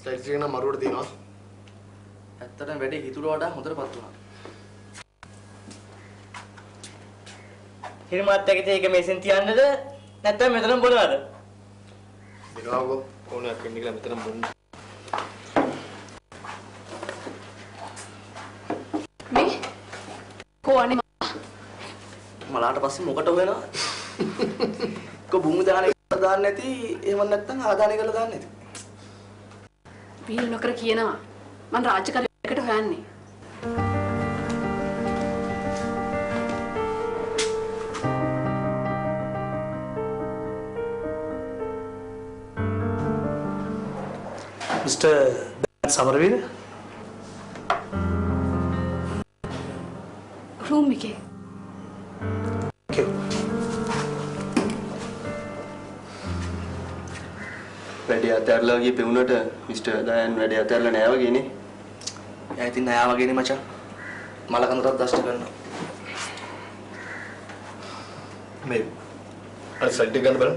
Tiles එක නම් මරුවට තියෙනවා. ඇත්තටම වැඩේ හිතුවට වඩා හොඳටපත් වුණා. හිරමත් එක්ක ඒක මේසෙන් තියන්නද නැත්නම් මෙතනම බොනවද? දිනවකෝ ඕනයක් වෙන්න කියලා මෙතනම බොන්න. මේ කොහොනේ මලාට පස්සේ මොකට හොයනවා? භූමි දාන එක දාන්න නැති එහෙම නැත්නම් ආදානය කරලා දාන්න නැති. බීල් නොකර කියනවා මම රාජකාරියකට හොයන්නේ. Mr. Dan Samarveer? Room එකේ. Thank you. වැඩේ අතහැරලා ගිය පෙවුනට මිස්ටර් දයන් වැඩේ අතහැරලා නෑ වගේනේ. එයා ඉතින් නෑ වගේනේ මචං. මලකඳටත් දෂ්ට කරනවා. මේ අර සයිඩ් එක ගන්න බලන්න.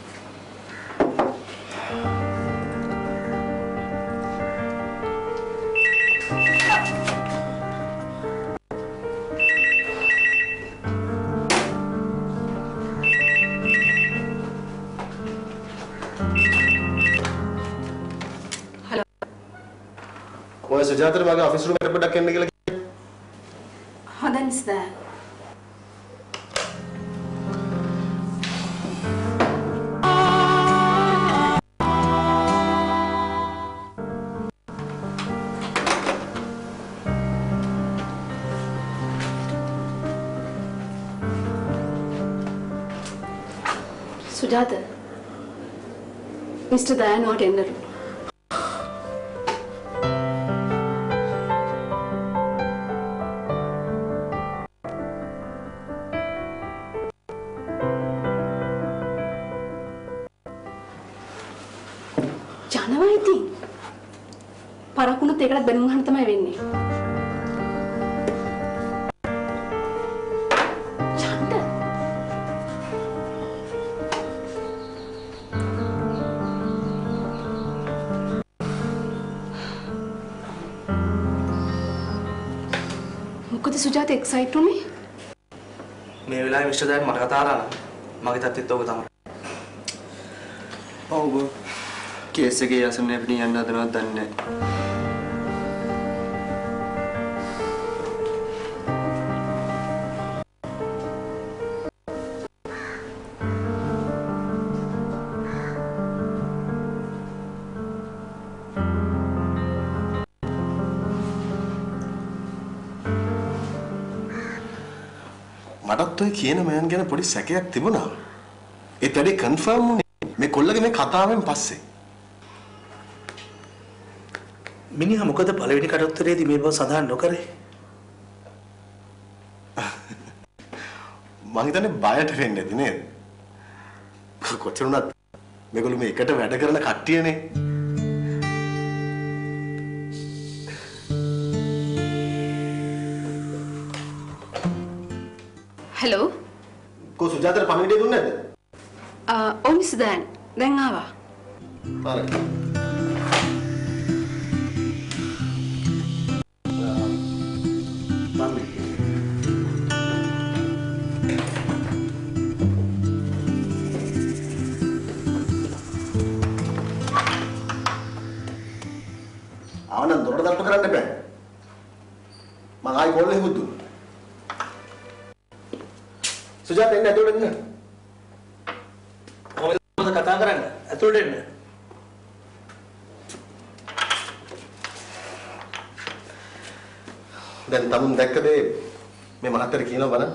ඔය සුජාතට මගේ ඔෆිස් රූම් එකට පොඩ්ඩක් එන්න කියලා කිව්වා. හොඳයි මිස්ටර්. සුජාත මිස්ටර් දයන් වට එන්නලු. ජනවා ඉතින් පරකුණුත් ඒකටත් බැනුම් ගන්න තමයි වෙන්නේ. ඡන්ද මොකද සුජාත එක්සයිට් උනේ? මේ වෙලාවේ මිස්ටර් දයන් මට කතා කරා මගේ තත්ත්වෙත් ඕක තමයි. ඔව් කේස් එකේ යසන්නේ අපිට යන්න හදනවද දන්නේ නැහැ. මටත් ඔය කියන මෑන් ගැන පොඩි සැකයක් තිබුණා. ඒත් වැඩි කන්ෆර්ම් වුණේ මේ කොල්ලගේ මේ කතාවෙන් පස්සේ. මිනිහා මොකද පළවෙනි කටුත්තරේදී මේ බව සඳහන් නොකරේ? මං හිතන්නේ බයට වෙන්නේ නැති නේද? කොච්චර වුණත් මේගොල්ලෝ මේ එකට වැඩ කරන කට්ටියනේ. හෙලෝ. කො සුජාතට පණිවිඩය දුන්නේ නැද්ද? ඔව් මිස්ටර් දයන් දැන් ආවා. හරි. ආනන්ද දොරට දල්ප කරන්න බෑ. මං ආයි කෝල් එකකුත් දුන්නා. සුජාත එන්න ඇතුළට එන්න. කොහොමද කතා කරන්නේ? ඇතුළට එන්න. දැන් තමුන් දැක්කද මේ මහත්තයා කියනවා බලන්න.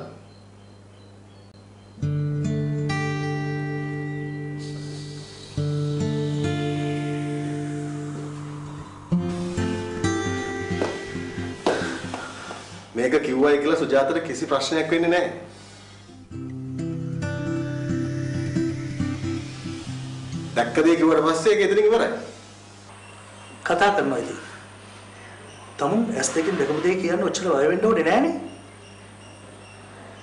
මේක කිව්වයි කියලා සුජාතට කිසි ප්‍රශ්නයක් වෙන්නේ නැහැ. දැක්ක දේ කිව්වට පස්සේ ඒක එතනින් ඉවරයි. කතා කරනවා ඉතින්. තමුන් ඇස් දෙකෙන් දෙකම දෙක කියන්න ඔච්චර වය වෙන්න ඕනේ නෑනේ.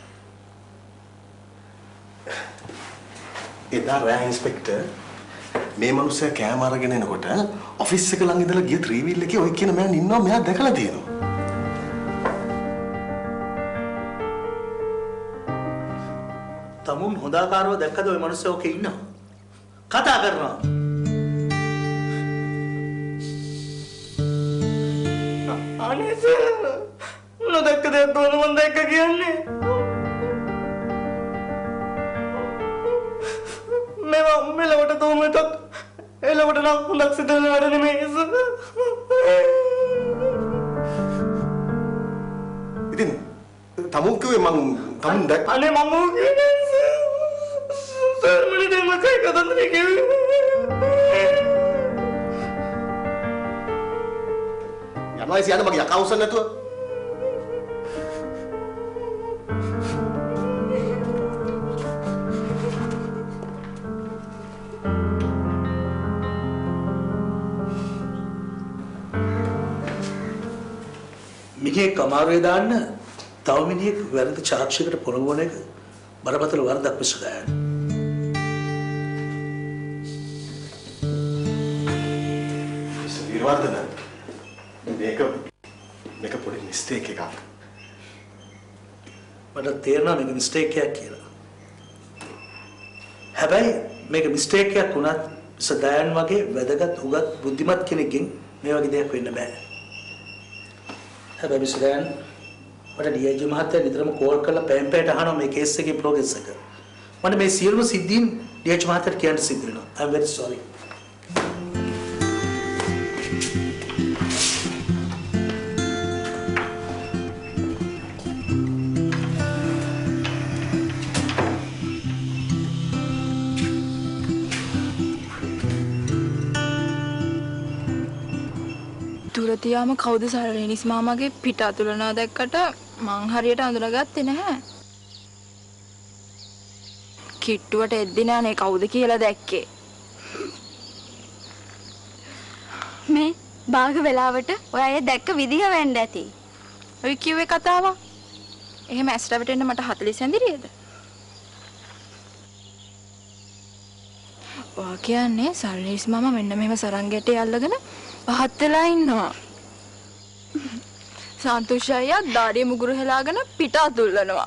එදා රෑ ඉන්ස්පෙක්ටර් මේ මිනිස්සයා කෑම අරගෙන එනකොට ඔෆිස් එක ළඟ ඉඳලා ගිය 3 wheel එකේ ඔය කියන මෑන් ඉන්නවා මෙයා දැකලා තියෙනවා. තමුන් හොඳාකාරව දැක්කද ඔය මිනිස්සු ඔකේ ඉන්නවා? කතා කරනවා. අනේ සර් නොදැක්ක දෙයක් තෝරන මම දැක්ක කියන්නේ. මේවා මෙලවට තෝමටත් එලවට නම් හොඳක් සිදු වෙන වැඩ නෙමෙයි සර්. ඉතින් තමුන් කිව්වේ මං තමුන් දැක්ක. අනේ මම කියන්නේ සර් මට දැන් මොකයි කතන්දරේ කිව්වේ. යනවා ඉතින් යන්න මගේ යකා උස්සන්න නැතුව. මිනිහෙක් අමාරුවේ දාන්න තව මිනිහෙක් වැරදි චාක්ෂයකට පොරවන එක බරපතල වරදක් විසඳන්න. විරවර්ධන මේක පොඩි මිස්ටේක් එකක්. මට තේරෙනවා මේක මිස්ටේක් එකක් කියලා. හැබැයි මේක මිස්ටේක් එකක් වුණත් සදායන් වගේ වැදගත් උගත් බුද්ධිමත් කෙනෙක්ගෙන් මේ වගේ දෙයක් වෙන්න බෑ. හැබැයි සදායන් මට ඩීఐජී මහත්තයා නිතරම කෝල් කරලා පෑන් පෑට අහනවා මේ කේස් එකේ ප්‍රෝග්‍රස් එක. මට මේ සියලුම සිද්ධීන් ඩීఐජී මහත්තයාට කියන්න සිද්ධ වෙනවා. I'm very sorry. දුරතියාම කවුද සරලේනිස් මාමගේ පිට අතුලනවා දැක්කට මං හරියට අඳුරගත්තේ නැහැ. කිට්ටුවට එද්දි නෑනේ කවුද කියලා දැක්කේ. මේ බාග වෙලාවට ඔය අය දැක්ක විදිහ වෙන්න ඇති. ඔය කිව්වේ කතාව. එහෙම ඇස් රැවටෙන්න මට 40 සැඳිරියද? ඔයා කියන්නේ සරලේනිස් මාමා මෙන්න මෙහෙම සරංගෙටේ අල්ලගෙන පහත් වෙලා ඉන්නවා. සන්තෝෂ අයියා දාඩිය මුගුරු හෙලාගෙන පිට අතුල්ලනවා.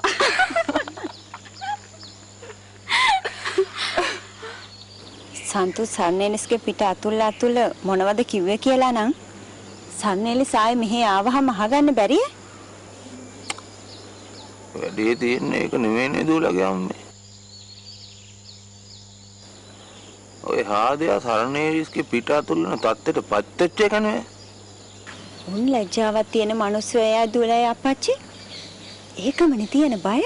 සන්තෝෂ් සර්නේලිස්ගේ පිට අතුල්ල මොනවද කිව්වේ කියලා නම් සර්නේලිස් ආයේ මෙහෙ ආවහම අහගන්න බැරිය? වැඩේ තියෙන්නේ ඒක නෙවෙයිනේ දූලගේ අම්මේ. ඔය හාදයා සරණේරිස්ගේ පිට අතුල්ලන තත්ත්වයට පත් වෙච්ච එක නෙවෙයි. උන් ලැජ්ජාවක් තියෙන මිනිස්සු එයා දුලයි අපච්චි. ඒකමනේ තියෙන බය.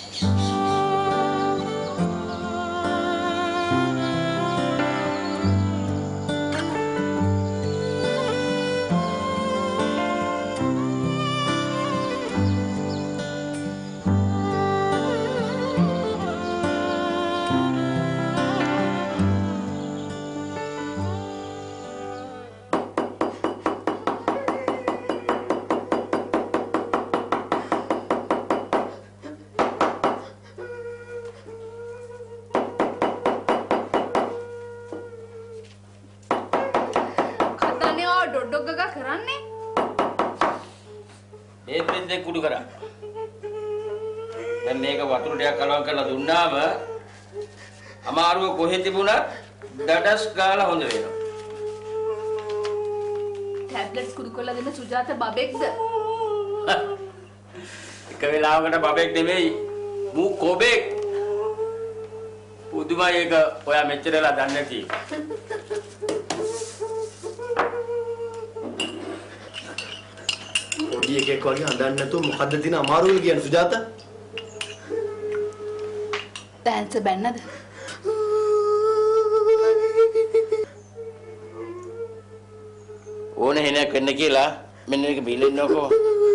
කරන්නේ? ඒත් දෙන්නේ කුඩු කරා. දැන් මේක වතුර ටිකක් කලවම් කරලා දුන්නාම අමාරුව කොහෙ තිබුණත් දඩස් ගාලා හොඳ වෙනවා. ටැබ්ලට්ස් කුඩු කරලා දෙන්න සුජාත බබෙක්ද? එක වෙලාවකට බබෙක් නෙමෙයි මූ කොබෙක්. පුදුමයි ඒක ඔයා මෙච්චරලා දන්නේ නැති. පොඩි එකෙක් වගේ හඳන්න නැතුව මොකද්ද තියෙන අමාරුවල් කියන්නේ සුජාත? ඩෑන්ස් බැන්නද? ඕන හෙනයක් වෙන්න කියලා මෙන්න මේක බීලෙන්නකෝ.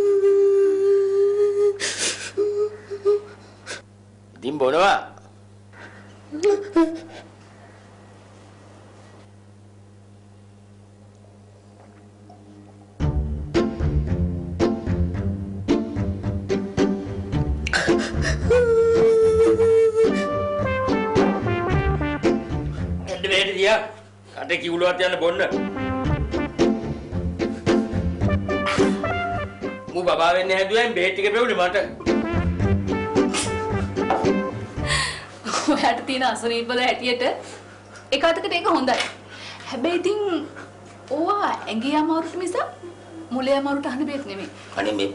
ඉතින් බොනවා. රටේ කිව්ලුවත් යන්න බොන්න. මු බබා වෙන්න හැදුවෙන් බෙහෙත් ටික පෙවුනේ මට. ඔයාට තියෙන අසනීපද හැටියට එක අතකට ඒක හොඳයි. හැබැයි ඉතින් ඕවා ඇඟේ අමාරුට මිස මුලේ අමාරුට අහන බෙහෙත් නෙමෙයි. අනේ මේ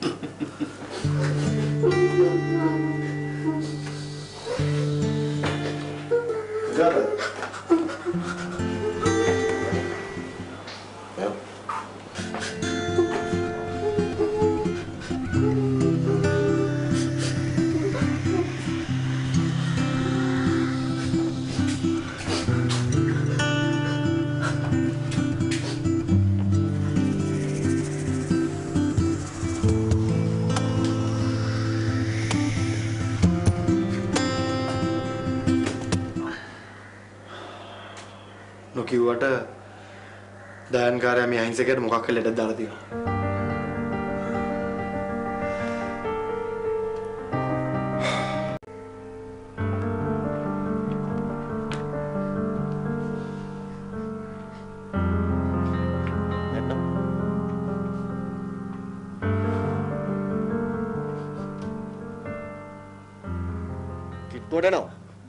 නොකිව්වට දායන්කාරයා මේ අහිංසකයට මොකක් හරි ලෙඩක් දාලා තියෙනවා. කිට්ටුවට එනවා.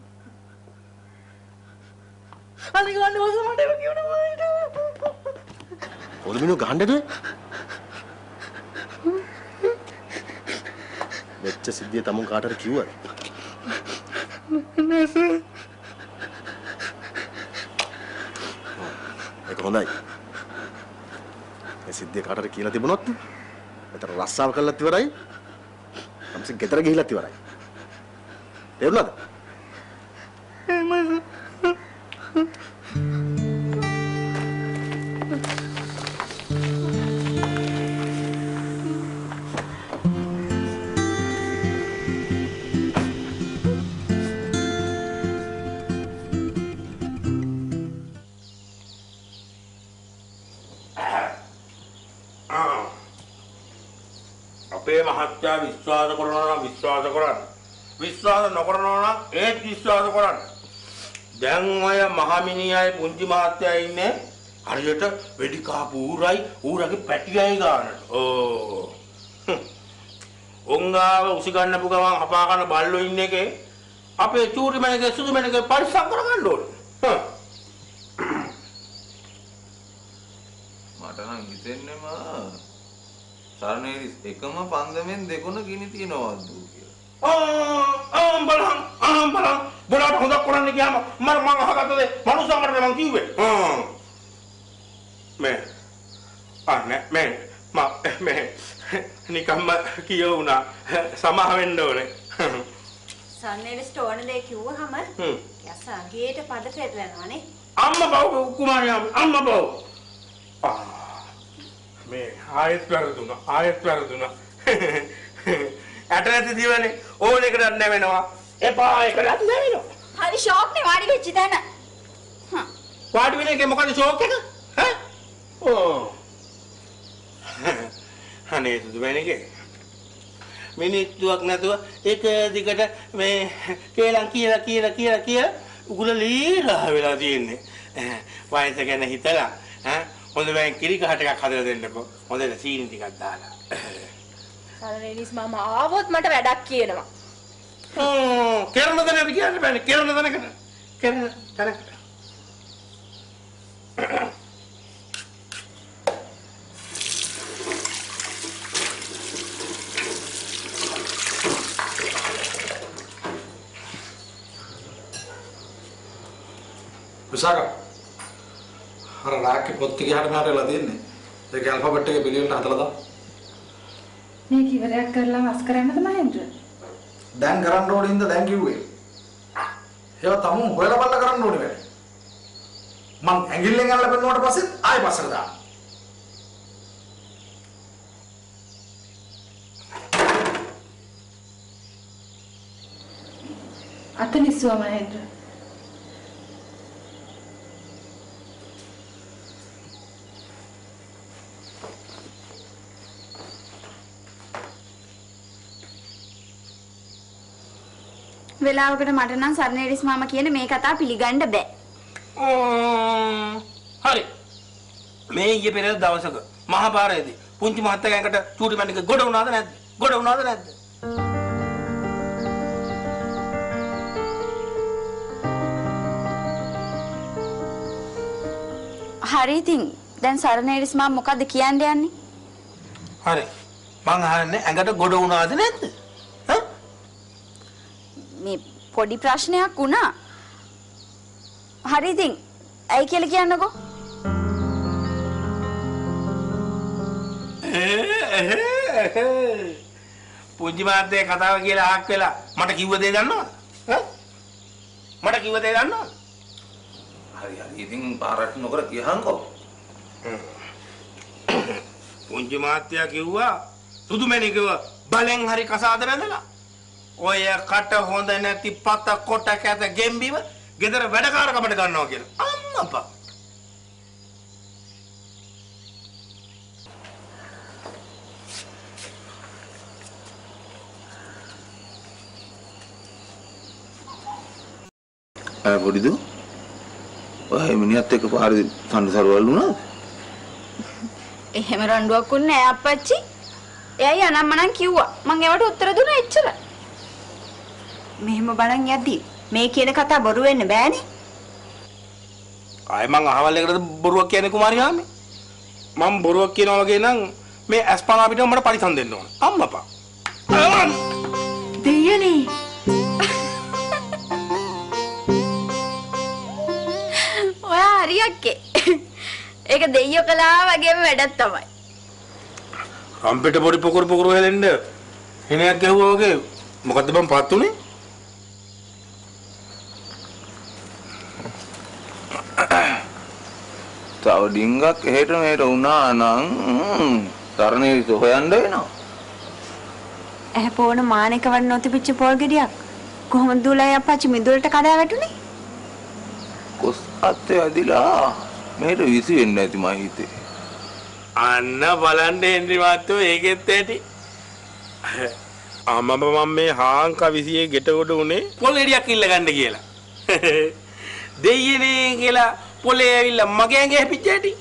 අනේ ගන්න ඔස මට ඒක කියනවා. කොහොමද මිනු ගහන්නද? වෙච්ච සිද්ධිය තමුන් කාටද කිව්වද? නෑ සර්. ඒක හොඳයි. මේ සිද්ධිය කාටද කියලා තිබුණොත් මෙතන රස්සාව කළත් ඉවරයි. අම්සේ ගෙදර ගිහිල්ලත් ඉවරයි. තේරුණාද? අපේ මහත්තයා විශ්වාස කරනවා නම් විශ්වාස කරන්න. විශ්වාස නොකරනවා නම් ඒත් විශ්වාස කරන්න. දැන් ඔය මහමිනියයි පුංචි මහත්තයා ඉන්නේ හරියට වෙඩි කාපු ඌරගේ පැටියයි ගන්නට. ඕ. උංගාව උසි ගන්නපු ගමන් අපා කන බල්ලෝ ඉන්න එකේ අපේ චූරි මණිකේ සුදු මණිකේ පරිස්සම් කරගන්න ඕනේ. මට නම් හිතෙන්නේම සරණේ එකම පන්දමෙන් දෙකොන ගිනි තියනවා දූ කියලා. බලන්න බොලාට හොදක් කරන්න ගියාම මම අහගත්තද මනුස්සාමරනේ මං කිව්වේ. මේ නිකම්ම කියවුණා සමා වෙන්න ඕනේ. සන්නේල ස්ටෝන දෙක කිව්වහම යස අගේට පද පෙරලනවානේ. අම්මා බව කුමාරියා අම්මා බව. මේ ආයෙත් වැරදුනා. ඇටරැති දිවනේ ඕන එකකට නැවෙනවා. එපා එකකට නැවෙනවා. හරි ෂොක් නේ වාඩි වෙච්ච තැන. වාඩි වෙන එකේ මොකද ෂොක් එක? ඈ? ඕ. අනේ දුවන්නේ. මිනිත්තුවක් නැතුව එක දිගට මේ කේලම් කියලා උගුල ලීලා වෙලා තියෙන්නේ. වයස ගැන හිතලා ඈ හොඳ වෙන් කිරි කහට එකක් හදලා දෙන්නකෝ. හොඳට සීනි ටිකක් දාලා. සරණේනිස් මාමා ආවොත් මට වැඩක් කියනවා. කරන දණකට කියන්න බෑනේ. කරන දණකට. විසාක අර රාක්කේ පොත් ටික හැට මෙහාට වෙලා තියෙන්නේ. ඒක ඇල්ෆබෙට් එකේ පිළිවෙලට හදලා දාන්න. මේ කිවරයක් කරලා වස් කරන්නද මහෙන්ද්‍ර? දැන් කරන්න ඕනේ ඉඳ දැන් කිව්වේ. ඒවා තමුන් හොයලා බලලා කරන්න ඕනේ වැඩ. මං ඇඟිල්ලෙන් අල්ල පෙන්නුවාට පස්සේ ආයෙ පස්සට දාන්න. අතනිස්සුවා මහෙන්ද්‍ර. වෙලාවකට මට නම් සරණේරිස් මාමා කියන මේ කතාව පිළිගන්න බෑ. හරි. මේ ඊයේ පෙරේද දවසක මහා පාරේදී පුංචි මහත්තයාකට චූටි මණ්ඩික ගොඩ වුණාද නැද්ද? ගොඩ වුණාද නැද්ද? හරි ඉතින් දැන් සරණේරිස් මම මොකද්ද කියන්න යන්නේ? හරි. මං අහන්නේ ඇඟට ගොඩ වුණාද නැද්ද? මේ පොඩි ප්‍රශ්නයක් වුණා. හරි ඉතින් ඇයි කියලා කියන්නකෝ. පුංචි මාත්‍යේ කතාව කියලා ආක් වෙලා මට කිව්ව දේ දන්නවද? මට කිව්ව දේ දන්නවද? හරි ඉතින් පාරට නොකර කියහන්කෝ. පුංචි මාත්‍යා කිව්වා සුදුමැණිකව බලෙන් හරි කසාද බැඳලා ඔය කට හොඳ නැති පත කොට කැත ගෙම්බිව ගෙදර වැඩකාරකමට ගන්නවා කියලා. අම්මපා. පොඩිදු ඔය මිනිහත් එක්ක පාරේ සම්සරවල් වුණාද? එහෙම රණ්ඩුවක් වුණේ නෑ අප්පච්චි. එයයි අනම්මනම් කිව්වා. මං ඒවට උත්තර දුන්නා එච්චරයි. මෙහෙම බලන් යද්දි මේ කියන කතා බොරු වෙන්න බෑනේ. ආයේ මං අහවල් එකටද බොරුවක් කියන්නේ කුමාරියාමේ? මං බොරුවක් කියනවා වගේ නම් මේ ඇස්පනා පිටම මට පරිසම් දෙන්න ඕන. අම්මපා. දෙයනේ. ඔයා හරියක්කේ. ඒක දෙයියෝ කළා වගේම වැඩක් තමයි. රම්පෙට පොඩි පොකුරු හෙලෙන්න හිණයක් ගැහුවා වගේ මොකද්ද මං පත් උනේ? තව ඩිංගක් එහෙට මෙහෙට වුණා නම් තරණේරිස හොයන්න වෙනවා. පෝන මානෙක වන්න නොතිබිච්ච පොල් ගෙඩියක් කොහොමද දුලයි අප්පච්චි මිදුලට කඩා වැටුනේ? කොස් අත්තේ ඇදිලා මේට විසි වෙන්න ඇති මම හිතේ. අන්න බලන්න හෙන්රි මාත්තෝ ඒකෙත් ඇති. මම මේ හාංකා විසියේ ගෙට කොට උනේ පොල් ගෙඩියක් ඉල්ල ගන්න කියලා. දෙයියනේ කියලා පොලේ ඇවිල්ලා මගේ ඇඟේ හැපිච්ච ඇටි.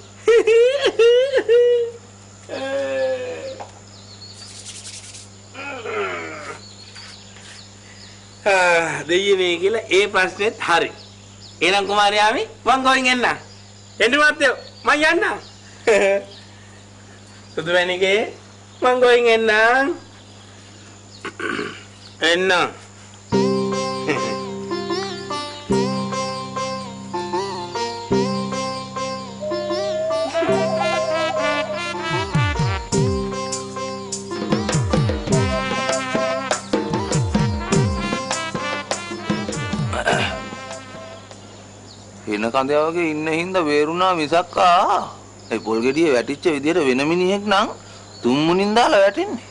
දෙයියනේ කියලා ඒ ප්‍රශ්නේත් හරි. එහෙනම් කුමාරයාමි මං ගෝයින් එන්න. හෙන්රි මාත්තෝ මං යන්න. සුදුවැණිගේ මං ගෝයින් එන්න. එන්න. වෙන කඳයා වගේ ඉන්න හින්දා වේරුණා මිසක්කා ඒ පොල් ගෙඩිය වැටිච්ච විදියට වෙන මිනිහෙක් නම් තුන් මුණින් දාලා වැටෙන්නේ.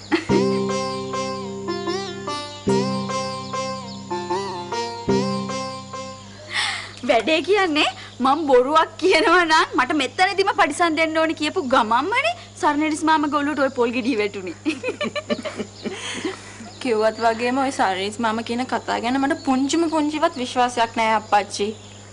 වැඩේ කියන්නේ මම බොරුවක් කියනවා නම් මට මෙතනදිම පරිසම් දෙන්න ඕනි කියපු ගමම්මනේ සරණේරිස් මාමා ගොල්ලෝට ওই පොල් ගෙඩිය වැටුනේ. කිව්වත් වගේම ওই සරණේරිස් මාමා කියන කතාව ගැන මට පුංචිවත් විශ්වාසයක් නැහැ අප්පච්චි.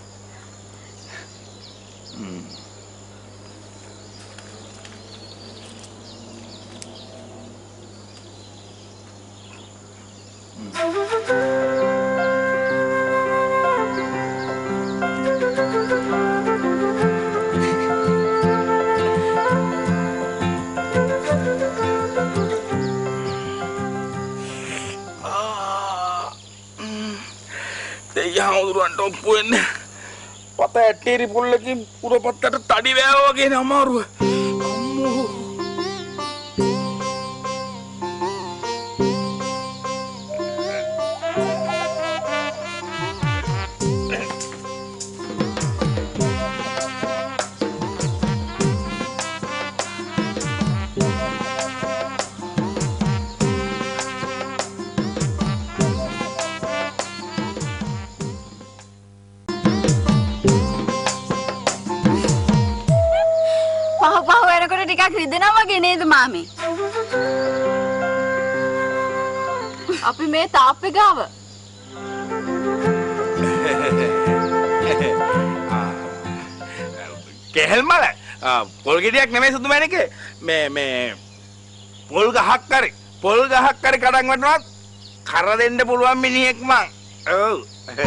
දෙයියහඳුරන්ට ඔප්පු වෙන්න. පත ඇටේරි පොල්ලකින් පුරපත්තට තඩි වෑවා වගේ නේ අමාරුව. අම්මෝ. ටිකක් රිදෙනවා වගේ නේද මාමේ? අපි මේ තාප්පේ ගාව. කෙහෙල් මල පොල් ගෙඩියක් නෙමෙයි සුදු මැණිකේ මේ පොල් ගහක් කරි කඩන් වටනවත් කර දෙන්න පුළුවන් මිනිහෙක් මං. ඔව්.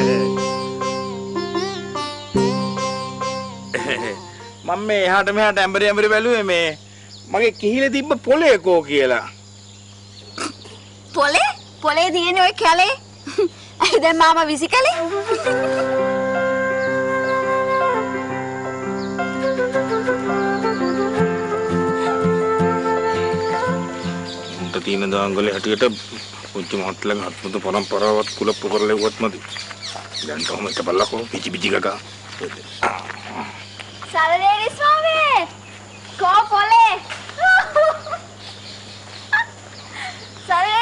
මම මේ එහාට මෙහාට ඇඹරි බැලුවේ මේ මගේ කිහිලේ තිබ්බ පොලේ කෝ කියලා. පොලේ තියෙන්නේ ඔය කැලේ. ඇයි දැන් මාමා විසිකලේ? උන්ට තියෙන දාංගලේ හැටියට පුංචි මහත්ලගේ අත්මත පරම්පරාවත් කුලප්පු කරලෙව්වත් මදි. දැන් කොහොම ඉතපල්ලකෝ පිචි ගගා. සරලේනි ස්වාමී. පොලේ. සරලේ